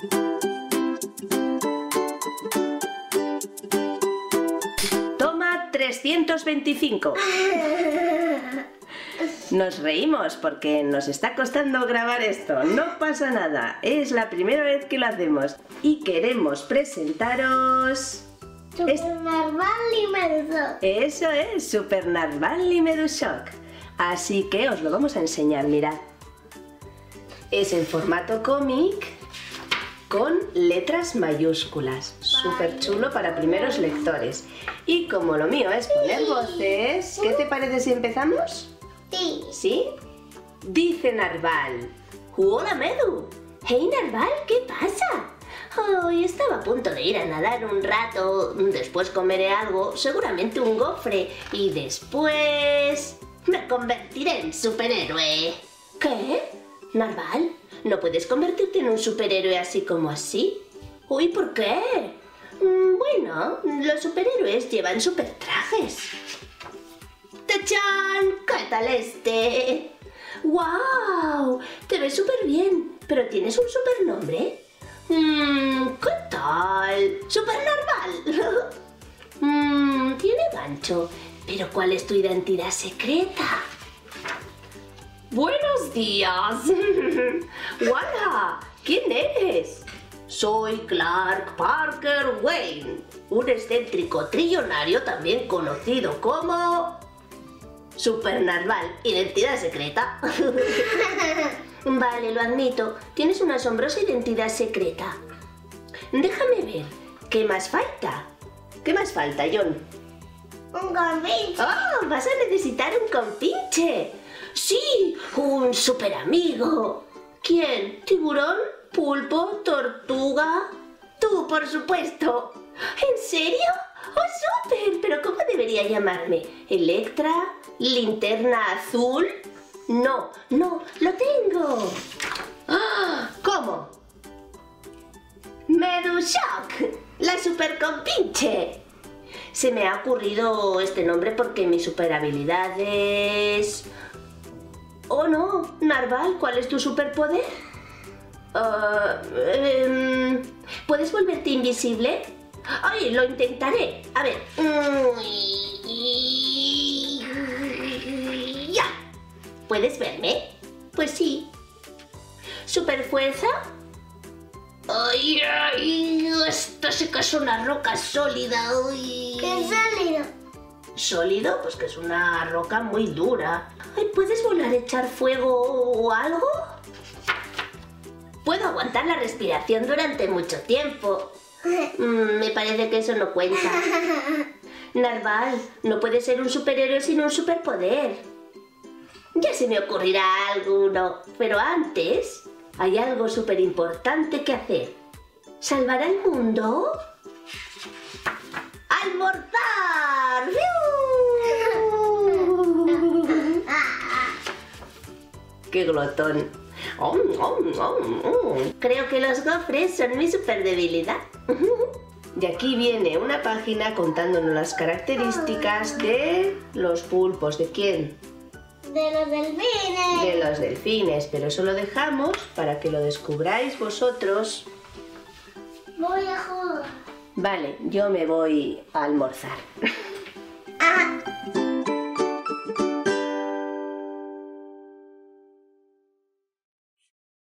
Toma 325. Nos reímos porque nos está costando grabar esto. No pasa nada, es la primera vez que lo hacemos. Y queremos presentaros... Super Narval y Medushock. Eso es, Super Narval y Medushock. Así que os lo vamos a enseñar, mirad. Es en formato cómic con letras mayúsculas. Súper chulo para primeros lectores. Y como lo mío es poner voces, ¿qué te parece si empezamos? Sí. ¿Sí? Dice Narval. ¡Hola, Medu! ¡Hey, Narval! ¿Qué pasa? Hoy estaba a punto de ir a nadar un rato, después comeré algo, seguramente un gofre, y después me convertiré en superhéroe. ¿Qué? Narval, ¿no puedes convertirte en un superhéroe así como así? Uy, ¿por qué? Bueno, los superhéroes llevan supertrajes. ¡Tachán! ¿Qué tal este? ¡Wow! Te ves súper bien, pero ¿tienes un supernombre? ¿Qué tal? ¡Super Narval! Tiene gancho, pero ¿cuál es tu identidad secreta? ¡Buenos días! ¡Hola! ¿Quién eres? Soy Clark Parker Wayne, un excéntrico trillonario también conocido como... Super Narval, identidad secreta. Vale, lo admito, tienes una asombrosa identidad secreta. Déjame ver, ¿qué más falta? ¿Qué más falta, John? Un compinche. ¡Oh! ¡Vas a necesitar un compinche! ¡Sí! ¡Un super amigo! ¿Quién? ¿Tiburón? ¿Pulpo? ¿Tortuga? ¡Tú, por supuesto! ¿En serio? ¡Oh, súper! ¿Pero cómo debería llamarme? ¿Electra? ¿Linterna azul? No, no, lo tengo. ¡Ah! ¿Cómo? Medushock, la super compinche. Se me ha ocurrido este nombre porque mi super habilidad es... Oh no, Narval, ¿cuál es tu superpoder? ¿Puedes volverte invisible? ¡Ay, lo intentaré! A ver. ¡Ya! ¿Puedes verme? Pues sí. ¿Superfuerza? ¡Ay, ay! Esto sí que es una roca sólida. Uy. ¿Qué es sólido? ¿Sólido? Pues que es una roca muy dura. Ay, ¿puedes volar, echar fuego o algo? Puedo aguantar la respiración durante mucho tiempo. Me parece que eso no cuenta. Narval, no puedes ser un superhéroe sin un superpoder. Ya se me ocurrirá alguno, pero antes hay algo súper importante que hacer. ¿Salvar al mundo? ¡Almorzar! ¡Qué glotón! Creo que los gofres son mi super debilidad. Y aquí viene una página contándonos las características de los pulpos. ¿De quién? De los delfines. De los delfines, pero eso lo dejamos para que lo descubráis vosotros. Voy a jugar. Vale, yo me voy a almorzar.